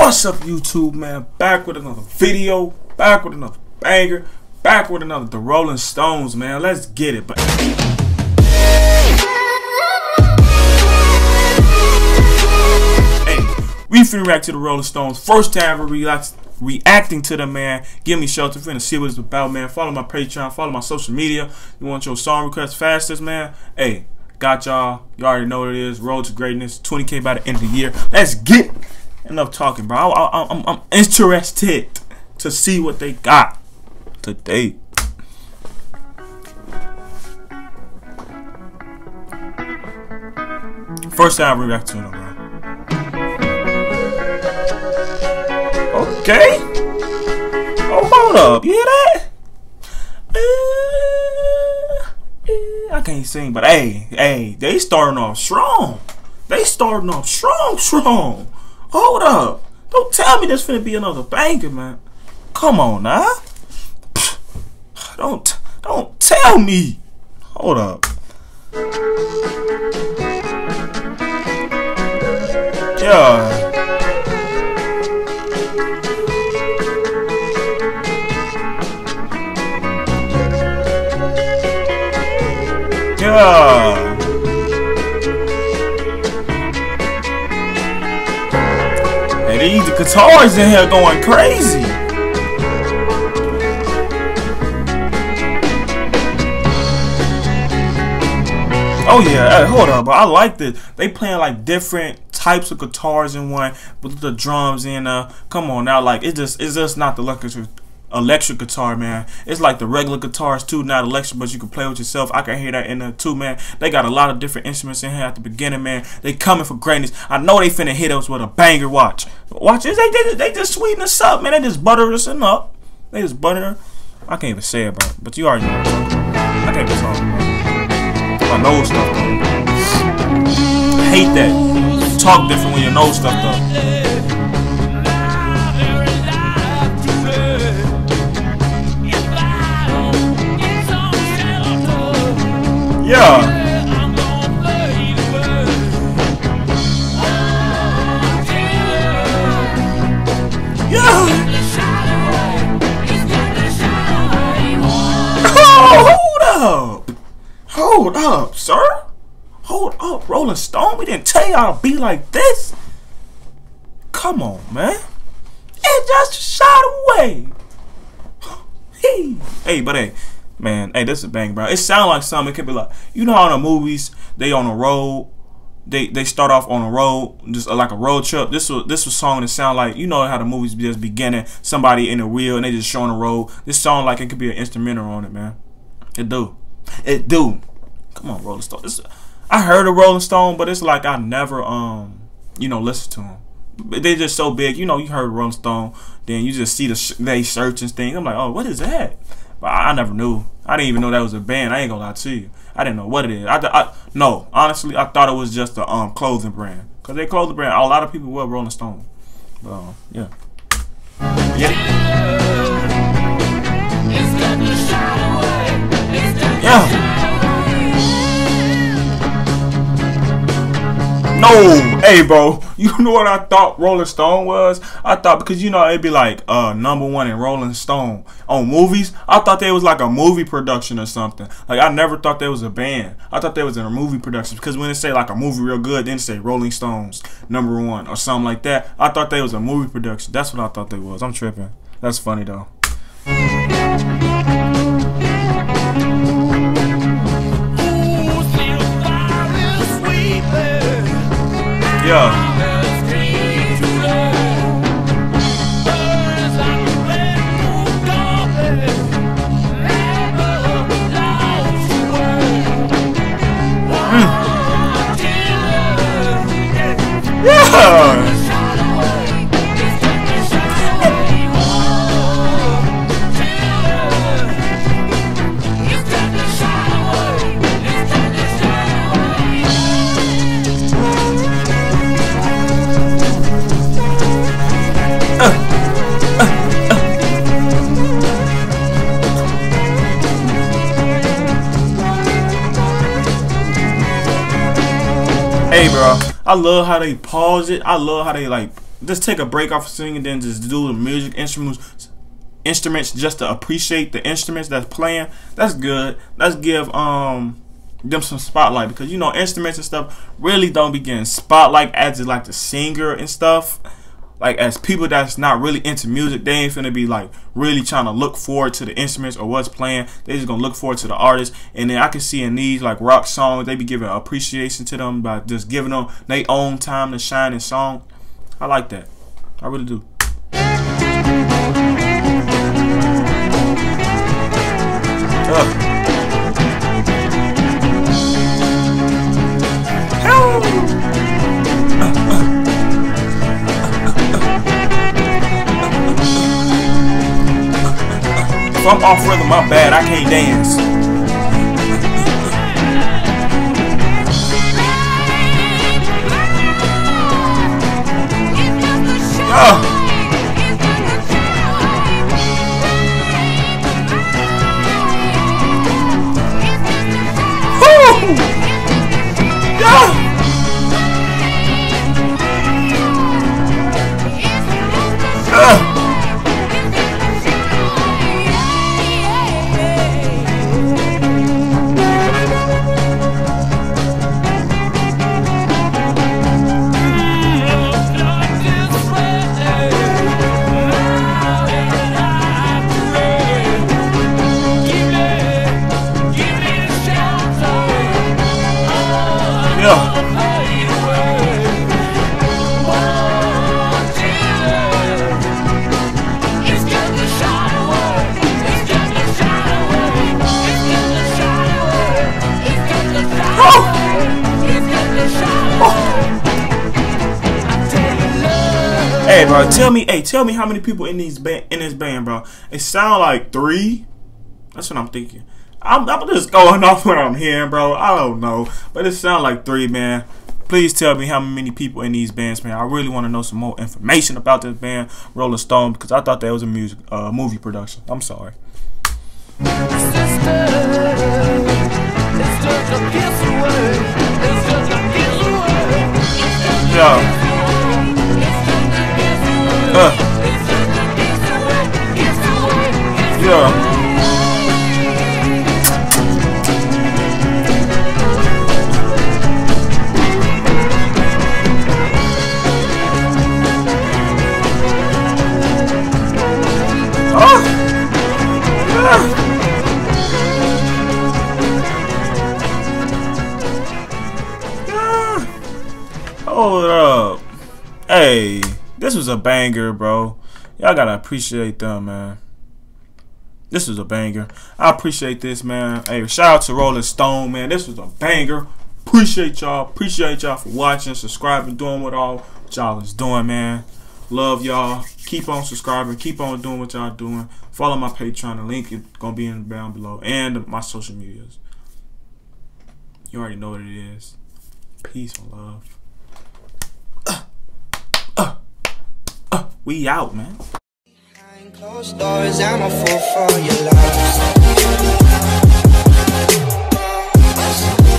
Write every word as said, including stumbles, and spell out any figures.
What's up, YouTube, man? Back with another video, back with another banger, back with another The Rolling Stones, man. Let's get it. But hey, we finna react to The Rolling Stones. First time ever react, reacting to them, man. Give me shelter. Finna see what it's about, man. Follow my Patreon, follow my social media. You want your song requests fastest, man? Hey, got y'all. You already know what it is. Road to greatness. twenty K by the end of the year. Let's get it. Enough talking, bro. I, I, I'm, I'm interested to see what they got today. First time I react to them, bro. Okay. Oh, hold up. You hear that? Uh, uh, I can't sing, but hey, hey, they starting off strong. They starting off strong, strong. Hold up. Don't tell me there's finna be another banger, man. Come on now. Don't don't tell me. Hold up. Yeah. Yeah. These guitars in here going crazy. Oh yeah, hey, hold up, but I like this. They playing like different types of guitars in one with the drums in. Uh, come on now, like it just it's just not the electric electric guitar, man. It's like the regular guitars too, not electric, but you can play with yourself. I can hear that in there too, man. They got a lot of different instruments in here at the beginning, man. They coming for greatness. I know they finna hit us with a banger. Watch, watch this. They they, they just sweeten us up, man. They just butter us up. They just butter. I can't even say it, bro. But you already know. I can't even talk. My nose stuffed up. I hate that. You talk different when your nose stuffed up. Yeah. Yeah. Oh, hold up. Hold up, sir. Hold up, Rolling Stone. We didn't tell y'all to be like this. Come on, man. It just shot away. Hey, hey, but hey. Man, hey, this is a bang, bro. It sounds like something. It could be like, you know how in the movies they on a road, they they start off on a road, just like a road trip. This was this was song that sound like, you know how the movies just beginning, somebody in the wheel and they just showing the road. This song like it could be an instrumental on it, man. It do, it do. Come on, Rolling Stone. This, I heard of Rolling Stone, but it's like I never um you know listened to them. They just so big, you know. You heard Rolling Stone, then you just see the sh they search and things. I'm like, oh, what is that? But I, I never knew. I didn't even know that was a band. I ain't gonna lie to you. I didn't know what it is. I, I no, honestly, I thought it was just a um clothing brand. Cause they clothing brand. A lot of people wear Rolling Stone. But um, yeah. Yeah. Yeah. No, hey, bro. You know what I thought Rolling Stone was? I thought because you know it'd be like uh number one in Rolling Stone on movies. I thought they was like a movie production or something. Like I never thought they was a band. I thought they was in a movie production because when they say like a movie real good, then say Rolling Stones number one or something like that. I thought they was a movie production. That's what I thought they was. I'm tripping. That's funny though. Yeah. Mm. Yeah. Hey, bro, I love how they pause it. I love how they like just take a break off of singing, then just do the music instruments, instruments just to appreciate the instruments that's playing. That's good. Let's give um them some spotlight, because you know instruments and stuff really don't be getting spotlight as like the singer and stuff. Like as people that's not really into music, they ain't finna be like really trying to look forward to the instruments or what's playing. They just gonna look forward to the artist. And then I can see in these like rock songs, they be giving appreciation to them by just giving them their own time to shine in song. I like that. I really do. Uh. If I'm off rhythm, my bad, I can't dance. Oh. Woo. Yeah. Uh. Hey bro, tell me, hey, tell me how many people in these band in this band, bro. It sound like three. That's what I'm thinking. I'm, I'm just going off what I'm hearing, bro. I don't know, but it sound like three, man. Please tell me how many people in these bands, man. I really want to know some more information about this band, Rolling Stone, because I thought that was a music, uh, movie production. I'm sorry. Yeah. Uh. Yeah. Oh. Yeah. Yeah. Hold up. Hey. This was a banger, bro. Y'all gotta appreciate them, man. This was a banger. I appreciate this, man. Hey, shout out to Rolling Stone, man. This was a banger. Appreciate y'all. Appreciate y'all for watching, subscribing, doing what all y'all is doing, man. Love y'all. Keep on subscribing. Keep on doing what y'all doing. Follow my Patreon. The link is gonna be in down below, and my social medias. You already know what it is. Peace and love. We out, man. Behind closed doors, I'm a fool for your love.